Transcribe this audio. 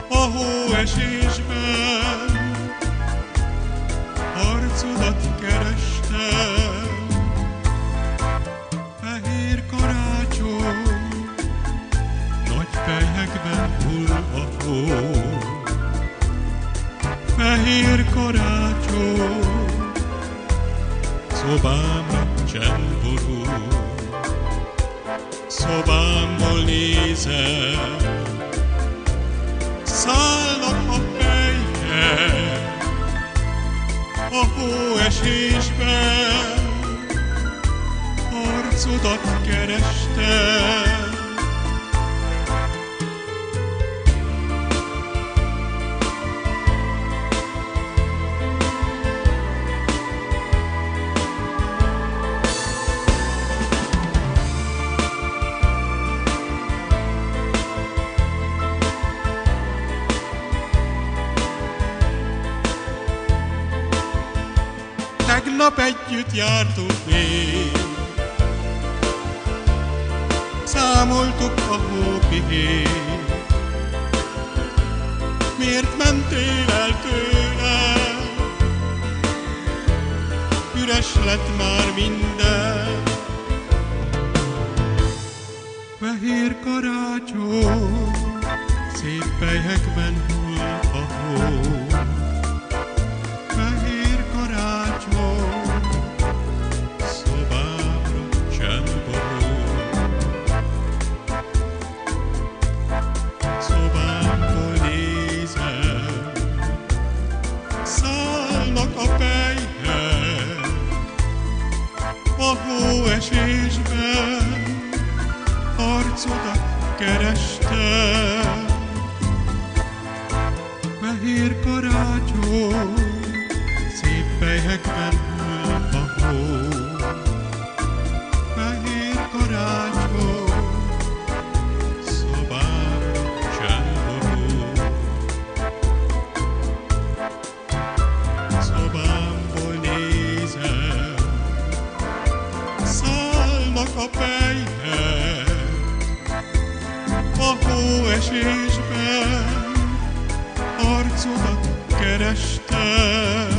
a hóesésben, arcodat kerestem. Fehér karácsony, nagy fejekben hull a hó. Fehér karácsony, szobámra csend borul. Szobámból nézem, szállnak a fejek a hóesésben, arcodat kerestem. Tegnap együtt jártunk még, számoltuk a hópihét. Miért mentél el tőlem? Üres lett már minden. Fehér karácsony, szép fejekben hull a hó. Fehér karácsony, szobámra csend borul. Szobámból nézem, szállnak a fejek a hóesésben, arcodat kerestem. Fehér karácsony, szép fejekben hull a hó. Fehér karácsony, szobámra csend borul. Szobámból nézem, szállnak a fejek a hóesésben, arcodat kerestem.